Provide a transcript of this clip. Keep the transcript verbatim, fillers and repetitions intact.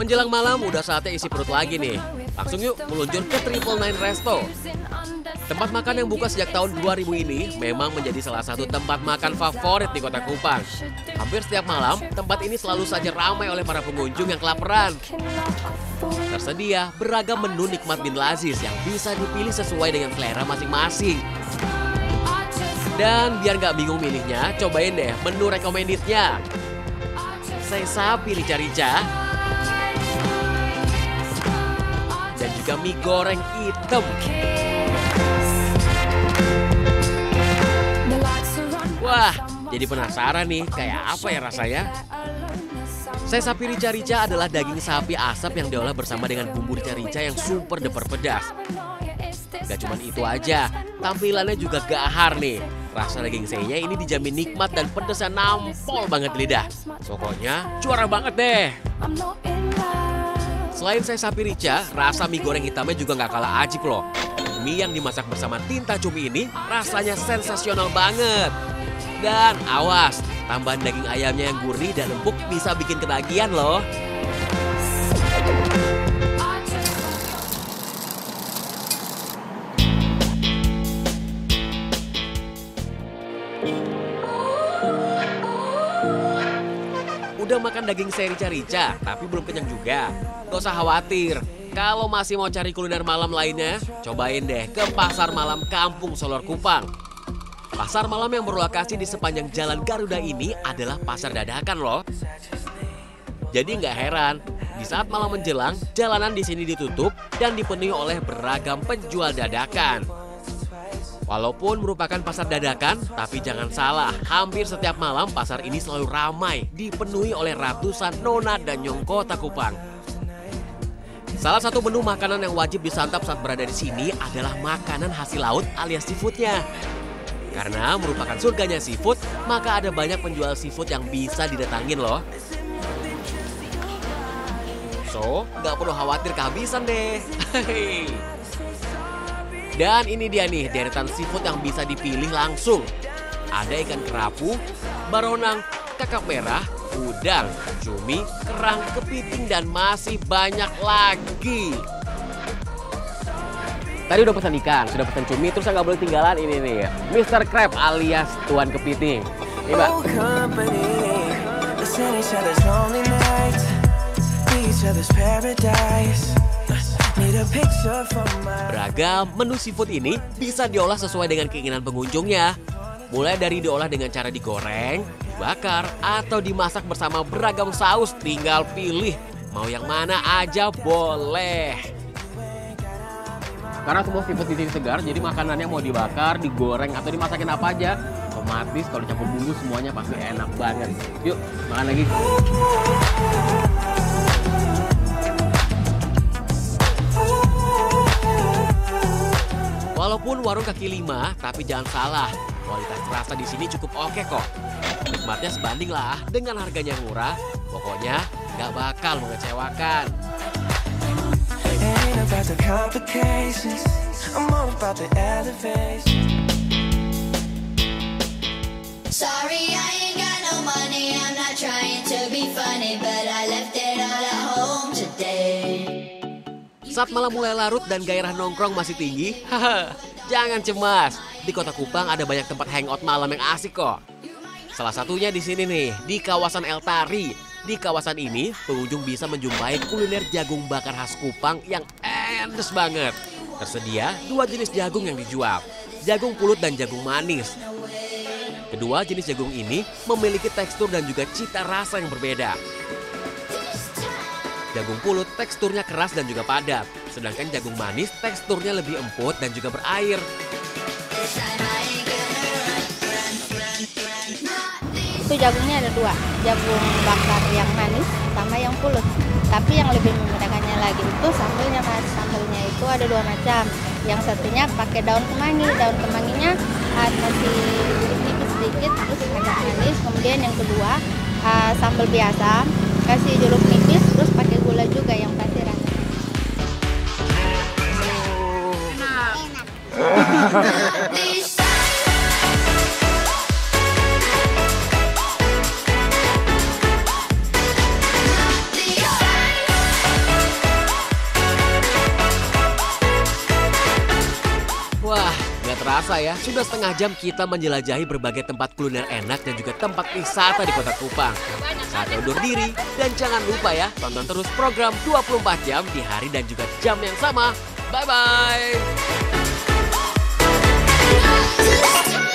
menjelang malam udah saatnya isi perut lagi nih. Langsung yuk meluncur ke Triple Nine Resto. Tempat makan yang buka sejak tahun dua ribu ini memang menjadi salah satu tempat makan favorit di Kota Kupang. Hampir setiap malam, tempat ini selalu saja ramai oleh para pengunjung yang kelaparan. Tersedia beragam menu nikmat bin lazis yang bisa dipilih sesuai dengan selera masing-masing. Dan biar nggak bingung milihnya, cobain deh menu recommended-nya. Saya sapi rica-rica. Dan juga mie goreng hitam. Wah, jadi penasaran nih, kayak apa ya rasanya? Saya sapi rica-rica adalah daging sapi asap yang diolah bersama dengan bumbu rica-rica yang super deper pedas. Gak cuma itu aja, tampilannya juga gahar nih. Rasa daging seinya ini dijamin nikmat dan pedasnya nampol banget di lidah. Pokoknya juara banget deh. Selain saya sapi rica, rasa mie goreng hitamnya juga gak kalah ajib loh. Mie yang dimasak bersama tinta cumi ini rasanya sensasional banget. Dan awas, tambahan daging ayamnya yang gurih dan empuk bisa bikin ketagihan loh. Udah makan daging saya rica-rica, tapi belum kenyang juga? Gak usah khawatir. Kalau masih mau cari kuliner malam lainnya, cobain deh ke Pasar Malam Kampung Solor Kupang. Pasar malam yang berlokasi di sepanjang Jalan Garuda ini adalah pasar dadakan loh. Jadi nggak heran, di saat malam menjelang, jalanan di sini ditutup dan dipenuhi oleh beragam penjual dadakan. Walaupun merupakan pasar dadakan, tapi jangan salah, hampir setiap malam pasar ini selalu ramai, dipenuhi oleh ratusan nona dan nyong Kota Kupang. Salah satu menu makanan yang wajib disantap saat berada di sini adalah makanan hasil laut alias seafoodnya. Karena merupakan surganya seafood, maka ada banyak penjual seafood yang bisa didatangin loh. So, nggak perlu khawatir kehabisan deh. Dan ini dia nih deretan seafood yang bisa dipilih langsung. Ada ikan kerapu, baronang, kakap merah, udang, cumi, kerang, kepiting, dan masih banyak lagi. Tadi udah pesan ikan, sudah pesan cumi, terus nggak boleh tinggalan ini nih, Mister Crab alias Tuan Kepiting. Ini Mbak. Beragam menu seafood ini bisa diolah sesuai dengan keinginan pengunjungnya. Mulai dari diolah dengan cara digoreng, dibakar, atau dimasak bersama beragam saus, tinggal pilih. Mau yang mana aja boleh. Karena semua seafood di sini segar, jadi makanannya mau dibakar, digoreng, atau dimasakin apa aja, otomatis kalau campur bumbu semuanya pasti enak banget. Yuk, makan lagi. Walaupun warung kaki lima, tapi jangan salah, kualitas rasa di sini cukup oke kok. Nikmatnya sebanding lah dengan harganya yang murah, pokoknya nggak bakal mengecewakan. About the complications, I'm all about the elevation. Sorry, I ain't got no money, I'm not trying to be funny, but I left it all at home today. Saat malam mulai larut dan gairah nongkrong masih tinggi, haha, jangan cemas. Di Kota Kupang ada banyak tempat hangout malam yang asik kok. Salah satunya di sini nih, di kawasan El Tari. Di kawasan ini, pengunjung bisa menjumpai kuliner jagung bakar khas Kupang yang endes banget. Tersedia dua jenis jagung yang dijual, jagung pulut dan jagung manis. Kedua jenis jagung ini memiliki tekstur dan juga cita rasa yang berbeda. Jagung pulut teksturnya keras dan juga padat, sedangkan jagung manis teksturnya lebih empuk dan juga berair. Itu jagungnya ada dua, jagung bakar yang manis sama yang pulut. Tapi yang lebih membedakannya lagi itu sambelnya mas. Sambelnya itu ada dua macam. Yang satunya pakai daun kemangi. Daun kemanginya uh, masih tipis sedikit, terus agak manis. Kemudian yang kedua uh, sambal biasa, kasih jeruk nipis, terus pakai gula juga yang pasti rasa. Enak. Enak. kerasa ya, sudah setengah jam kita menjelajahi berbagai tempat kuliner enak dan juga tempat wisata di Kota Kupang. Saatnya undur diri, dan jangan lupa ya, tonton terus program dua puluh empat jam di hari dan juga jam yang sama. Bye-bye!